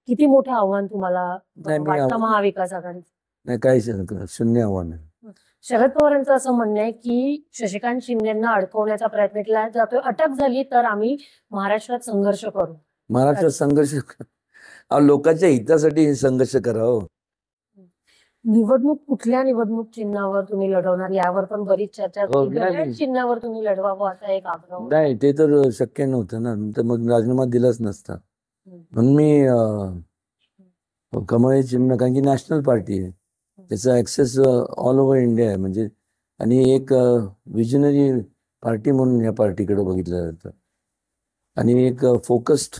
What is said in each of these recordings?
किती मोठं आव्हान तुम्हाला नाही, वाटतं महाविकास आघाडी? नाही, काही शून्य आव्हान आहे. शरद पवारांचं असं म्हणणं आहे की शशिकांत शिंदेंना अडकवण्याचा प्रयत्न केला जातोय, अटक झाली तर आम्ही महाराष्ट्रात संघर्ष करू. महाराष्ट्रात संघर्ष लोकांच्या हितासाठी हे संघर्ष करावं. निवडणूक कुठल्या निवडणूक चिन्हावर तुम्ही लढवणार यावर पण बरीच चर्चा झाली. चिन्हावर तुम्ही लढवावं असा एक आग्रह. नाही, ते तर शक्य नव्हतं ना, तर मग राजीनामा दिलाच नसता. म्हणून मी कमळ चिन्ह, कारण की नॅशनल पार्टी आहे, त्याचा ऍक्सेस ऑल ओव्हर इंडिया आहे, म्हणजे आणि एक विजनरी पार्टी म्हणून या पार्टीकडे बघितलं जातं आणि एक फोकस्ड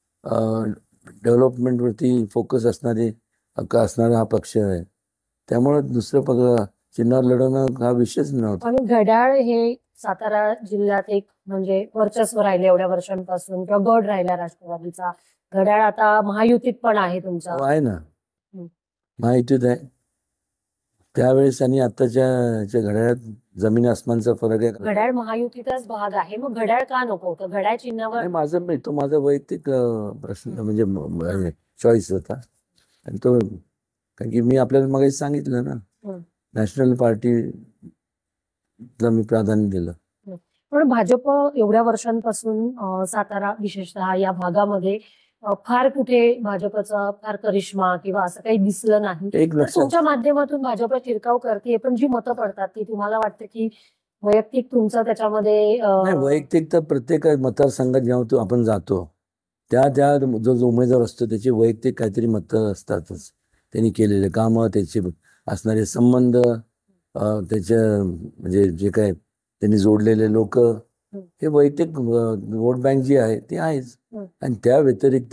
डेव्हलपमेंटवरती फोकस असणारा हा पक्ष आहे. त्यामुळे दुसरं चिन्हावर लढवणं हा विषयच नव्हता. आणि घड्याळ हे सातारा जिल्ह्यात एक म्हणजे वर्चस्व राहिले एवढ्या वर्षांपासून, किंवा गड राहिला राष्ट्रवादीचा. घड्याळ आता महायुतीत पण आहे तुमचा. आहे ना, महायुतीत आहे. त्यावेळेस आणि आताच्या घड्याळात जमीन आसमानचा फरक आहे. घड्याळ महायुतीचाच भाग आहे, मग घड्याळ का नको होतं? घड्याळ चिन्हावर तो माझा वैयक्तिक प्रश्न म्हणजे चॉईस होता. आणि तो कारण की मी आपल्याला मग सांगितलं ना, नॅशनल पार्टीला मी प्राधान्य दिलं. पण भाजप एवढ्या वर्षांपासून सातारा विशेषतः या भागामध्ये फार कुठे भाजपचा फार करिश्मा किंवा असं काही दिसलं नाही. तुमच्या माध्यमातून भाजप शिरकाव करते, पण जी मतं पडतात ती तुम्हाला वाटतं की वैयक्तिक तुमचं त्याच्यामध्ये? वैयक्तिक तर प्रत्येक मतदारसंघात जेव्हा आपण जातो त्या जो उमेदवार असतो त्याची वैयक्तिक काहीतरी मतं असतातच. त्यांनी केलेले कामं, त्याचे असणारे संबंध, त्याचे म्हणजे जे काय त्यांनी जोडलेले लोक, हे वैयक्तिक वोट बँक जी आहे ती आहेच. आणि त्या व्यतिरिक्त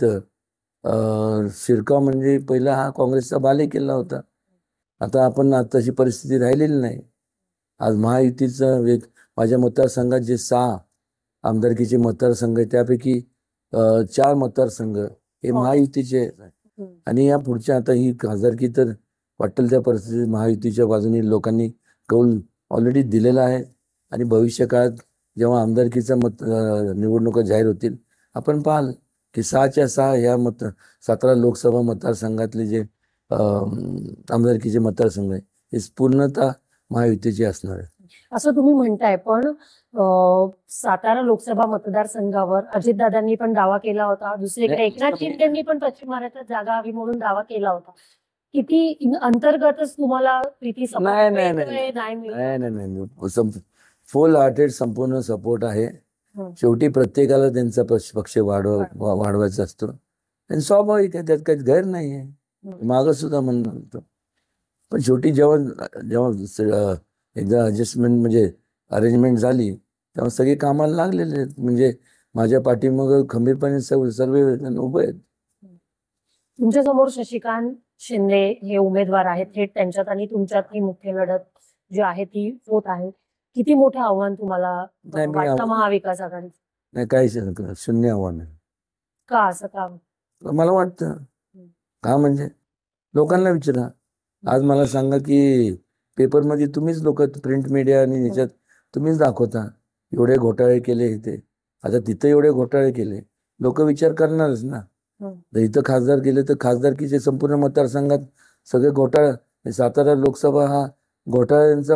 शिरकाव म्हणजे पहिला हा काँग्रेसचा बालेकिल्ला होता. आता तशी परिस्थिती राहिलेली नाही. आज महायुतीचं माझ्या मतदारसंघात जे 6 आमदारकीचे मतदारसंघ आहे त्यापैकी 4 मतदारसंघ हे महायुतीचे. आणि या पुढच्या आता ही खासदारकी तर वाटेल त्या परिस्थितीत महायुतीच्या बाजूने लोकांनी कौल ऑलरेडी दिलेला आहे. आणि भविष्य काळात जेव्हा आमदारकीचा निवडणुका जाहीर होतील आपण पाहाल की 6च्या 6 ह्या सातारा लोकसभा मतदारसंघातले जे आमदारकीचे मतदारसंघ आहे हे पूर्णतः महायुतीचे असणार आहे असं तुम्ही म्हणताय. पण सातारा लोकसभा मतदारसंघावर अजितदादांनी पण दावा केला होता, दुसरीकडे एकनाथ शिंदेंनी पण पश्चिम महाराष्ट्रात जागा हवी म्हणून दावा केला होता. किती अंतर्गतच तुम्हाला प्रीती? नाही, फुल हार्टेड संपूर्ण सपोर्ट आहे. शेवटी प्रत्येकाला त्यांचा पक्ष वाढवायचा असतो आणि स्वाभाविक आहे, त्यात काही गैर नाही आहे. मागं सुद्धा म्हणतो. पण शेवटी जेव्हा एकदा ॲडजस्टमेंट म्हणजे अरेंजमेंट झाली तेव्हा सगळे कामाला लागलेले आहेत. म्हणजे माझ्या पाठीमागं खंबीरपणे सर्व उभे आहेत. तुमच्या समोर शशिकांत शिंदे हे उमेदवार आहेत, थेट त्यांच्यात आणि तुमच्यात ही मुख्य लढत जी आहे ती होत आहे. किती मोठं आव्हान तुम्हाला वाटतं महाविकास आघाडी? नाही, काही शून्य आव्हान आहे. का असं? का मला वाटतं का म्हणजे लोकांना विचारा. आज मला सांगा की पेपरमध्ये तुम्हीच लोक, प्रिंट मीडिया आणि ह्याच्यात तुम्हीच दाखवता एवढे घोटाळे केले इथे. आता तिथे एवढे घोटाळे केले, लोक विचार करणारच ना. इथं खासदार केले तर खासदारकीचे संपूर्ण मतदारसंघात सगळे घोटाळे. सातारा लोकसभा हा घोटाळ्यांचा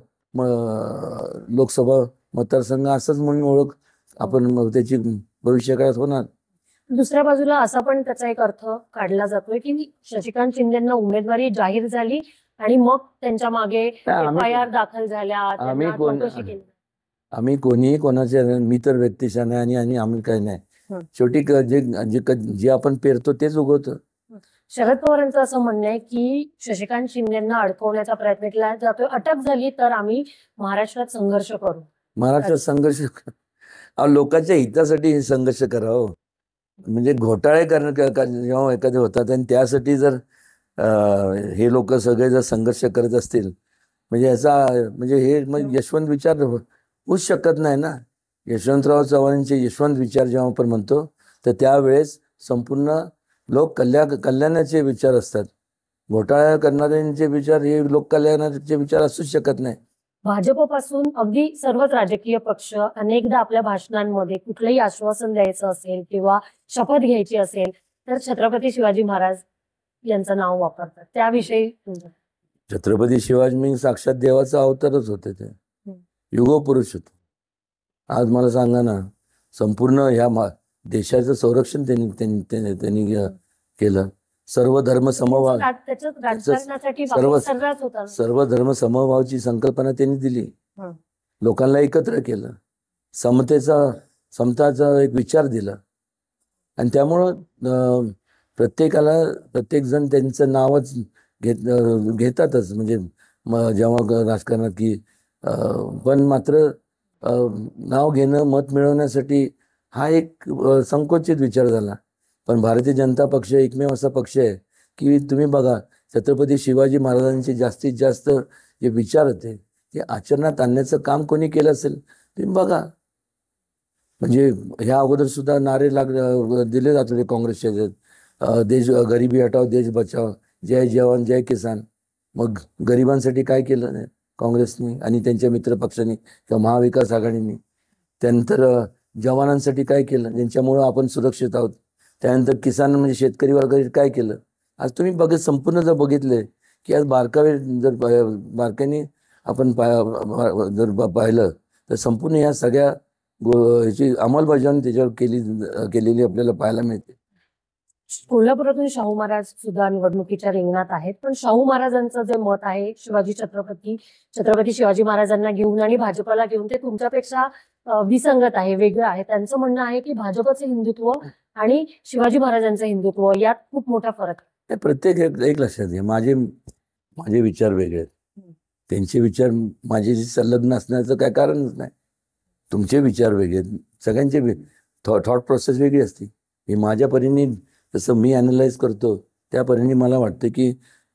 लोकसभा मतदारसंघ असंच म्हणून ओळख आपण त्याची भविष्यकाळात होणार. दुसऱ्या बाजूला असा पण त्याचा एक अर्थ काढला जातोय की शशिकांत शिंदेंना उमेदवारी जाहीर झाली आणि मग त्यांच्या मागे FIR दाखल झाल्या. आम्ही कोणीही कोणाच्या, मी तर व्यक्तिशा नाही आणि आम्ही काही नाही. शेवटी जे आपण पेरतो तेच उगवतो. शरद पवारांचं असं म्हणणं आहे की शशिकांत शिंदेंना अडकवण्याचा प्रयत्न केला जातोय, अटक झाली तर आम्ही महाराष्ट्रात संघर्ष करू. महाराष्ट्रात संघर्ष लोकांच्या हितासाठी हे संघर्ष करावं. म्हणजे घोटाळे जेव्हा एखादे होतात आणि त्यासाठी जर हे लोक सगळे जर संघर्ष करत असतील म्हणजे हे मग यशवंत विचार होऊच शकत नाही ना. यशवंतराव चव्हाणांचे यशवंत विचार जेव्हा आपण म्हणतो तर त्यावेळेस संपूर्ण लोक कल्याणाचे विचार असतात. घोटाळा करणाऱ्यांचे विचार हे लोक कल्याणाचे विचार असूच शकत नाही. भाजपपासून अगदी सर्वच राजकीय पक्ष अनेकदा आपल्या भाषणांमध्ये कुठलंही आश्वासन द्यायचं असेल किंवा शपथ घ्यायची असेल तर छत्रपती शिवाजी महाराज यांचं नाव वापरतात, त्याविषयी तुमचं? छत्रपती शिवाजी मी साक्षात देवाचा अवतारच होते, ते युगपुरुष होते. आज मला सांगा ना, संपूर्ण ह्या देशाचं संरक्षण त्यांनी केलं. सर्व धर्म समभाव, सर्व धर्म समभावाची संकल्पना त्यांनी दिली, लोकांना एकत्र केलं, समताचा एक विचार दिला. आणि त्यामुळं प्रत्येक जण त्यांचं नावच घेतातच, म्हणजे जेव्हा राजकारणात की पण मात्र नाव घेणं, मत मिळवण्यासाठी हा एक संकोचित विचार झाला. पण भारतीय जनता पक्ष एकमेव असा पक्ष आहे की तुम्ही बघा, छत्रपती शिवाजी महाराजांचे जास्तीत जास्त जे विचार होते ते आचरणात आणण्याचं काम कोणी केलं असेल तुम्ही बघा. म्हणजे ह्या अगोदर सुद्धा नारे दिले जात होते काँग्रेसचे, देश गरिबी हटाव देश बचाव, जय जवान जय किसान. मग गरिबांसाठी काय केलं काँग्रेसनी आणि त्यांच्या मित्र पक्षांनी किंवा महाविकास आघाडीने? त्यानंतर जवानांसाठी काय केलं ज्यांच्यामुळं आपण सुरक्षित आहोत? त्यानंतर किसान म्हणजे शेतकरी वर्गासाठी काय केलं? आज तुम्ही संपूर्ण जर बघितले की आज बारकाईने आपण जर पाहिलं तर संपूर्ण या सगळ्या ह्याची अंमलबजावणी त्याच्यावर केलेली आपल्याला पाहायला मिळते. कोल्हापुरातून शाहू महाराज सुद्धा निवडणुकीच्या रिंगणात आहेत, पण शाहू महाराजांचं जे मत आहे छत्रपती शिवाजी महाराजांना घेऊन आणि भाजपला घेऊन ते तुमच्यापेक्षा विसंगत आहे, वेगळं आहे. त्यांचं म्हणणं आहे की भाजपचे हिंदुत्व आणि शिवाजी महाराजांचं हिंदुत्व यात खूप मोठा फरक आहे. प्रत्येक एक लक्षात घ्या, माझे विचार वेगळे आहेत, त्यांचे विचार माझ्याशी संलग्न असण्याचं काय कारणच नाही. तुमचे विचार वेगळे आहेत, सगळ्यांचे थॉट प्रोसेस वेगळी असते. मी माझ्या परीने जसं मी अॅनलाइज करतो त्या परीने मला वाटतं की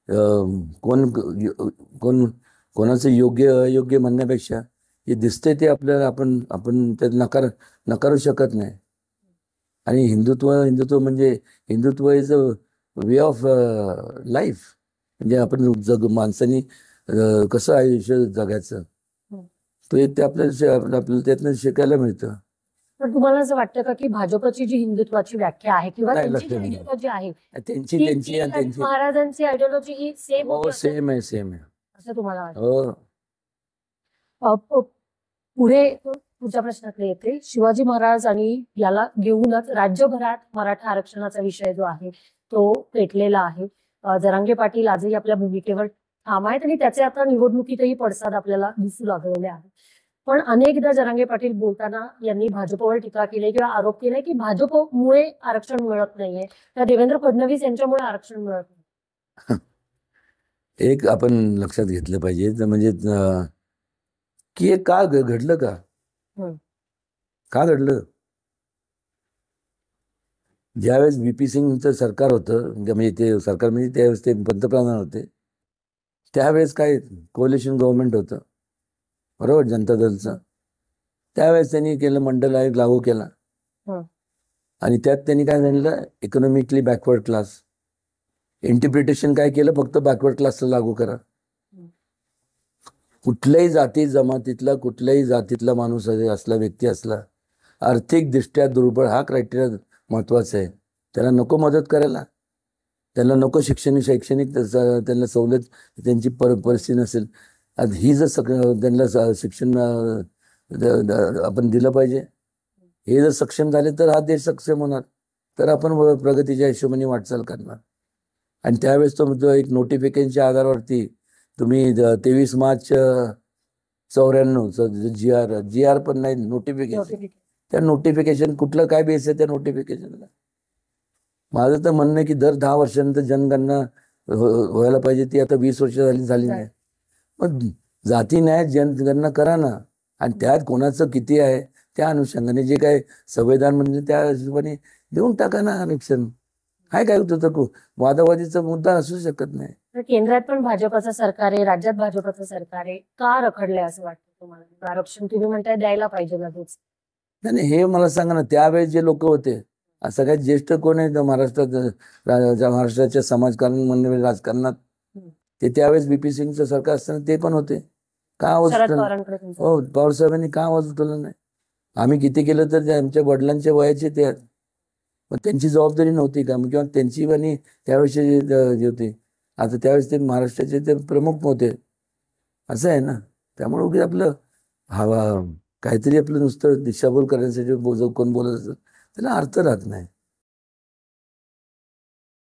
कोणाचं योग्य अयोग्य म्हणण्यापेक्षा जे दिसतंय ते आपल्याला आपण त्यात नकारू शकत नाही. आणि हिंदुत्व म्हणजे Hindutva is a way of life. म्हणजे आपण माणसानी कसं आयुष्य जगायचं ते आपल्याला त्यातनं शिकायला मिळतं. पण तुम्हाला असं वाटतं का की भाजपची जी हिंदुत्वाची व्याख्या आहे किंवा हिंदुत्व जे आहे त्यांची महाराजांची आयडियोलॉजी ही सेम आहे असं तुम्हाला वाटतं? पुढच्या प्रश्नाकडे येते. शिवाजी महाराज आणि याला घेऊनच राज्यभरात मराठा आरक्षणाचा विषय जो आहे तो पेटलेला आहे. जरांगे पाटील आजही आपल्या भूमिकेवर ठाम आहेत आणि त्याचे आता निवडणुकीतही पडसाद आपल्याला दिसू लागलेले आहेत. पण अनेकदा जरांगे पाटील बोलताना यांनी भाजपवर टीका केली किंवा आरोप केले की भाजपमुळे आरक्षण मिळत नाहीये, तर देवेंद्र फडणवीस यांच्यामुळे आरक्षण मिळत नाही. एक आपण लक्षात घेतलं पाहिजे म्हणजे की हे का घडलं, का घडलं? ज्यावेळेस VP सिंगचं सरकार होतं, म्हणजे ते सरकार म्हणजे त्यावेळेस ते पंतप्रधान होते, त्यावेळेस काय कोलिशन गव्हर्नमेंट होतं बरोबर, जनता दलचं. त्यावेळेस त्यांनी केलं, मंडल आयोग लागू केला आणि त्यात त्यांनी काय झालं, इकॉनॉमिकली बॅकवर्ड क्लास इंटरप्रिटेशन काय केलं, फक्त बॅकवर्ड क्लासला लागू करा. कुठल्याही जातीतला माणूस असला, व्यक्ती असला, आर्थिकदृष्ट्या दुर्बळ, हा क्रायटेरिया महत्वाचा आहे. त्याला नको मदत करायला, त्याला नको शैक्षणिक त्यांना सवलत, त्यांची परिस्थिती नसेल, ही जर त्यांना शिक्षण आपण दिलं पाहिजे. हे जर सक्षम झाले तर हा देश सक्षम होणार, तर आपण प्रगतीच्या हिशोबाने वाटचाल करणार. आणि त्यावेळेस तो एक नोटिफिकेशनच्या आधारावरती तुम्ही 23 मार्च 94 जी आर पण नाही, नोटिफिकेशन. त्या नोटिफिकेशन कुठलं काय बेस आहे त्या नोटिफिकेशनला? माझं तर म्हणणं आहे की दर 10 वर्षानंतर जनगणना व्हायला पाहिजे, ती आता 20 वर्ष झाली नाही. मग जाती न्याय जनगणना करा ना, आणि त्यात कोणाचं किती आहे त्या अनुषंगाने जे काय संविधान म्हणजे त्या हिशोबाने देऊन टाका ना आरक्षण. काय होतं, वादावादीचा मुद्दा असू शकत नाही. केंद्रात पण भाजपचं सरकार आहे, राज्यात भाजपचं सरकार आहे, का रखडलंय असं वाटतं तुम्हाला? आरक्षण तुम्ही म्हणताय द्यायला पाहिजे लगेच. नाही, हे मला सांगा ना, त्यावेळेस जे लोक होते, सगळ्यात ज्येष्ठ कोण आहे महाराष्ट्राच्या समाजकारण म्हणजे राजकारणात, ते त्यावेळेस VP सिंगचं सरकार असताना ते पण होते. का आवाज पवार साहेबांनी का आवाज उठवला नाही? आम्ही किती केलं तर आमच्या वडिलांच्या वयाचे ते आहेत. पण त्यांची जबाबदारी नव्हती का, किंवा त्यांची आणि त्यावेळेचे जे होते, आता त्यावेळेस ते महाराष्ट्राचे ते प्रमुख होते, असं आहे ना. त्यामुळे उगीच आपलं हवा काहीतरी आपलं नुसतं दिशाभूल करण्यासाठी कोण बोलत असतं, त्याला अर्थ राहत नाही.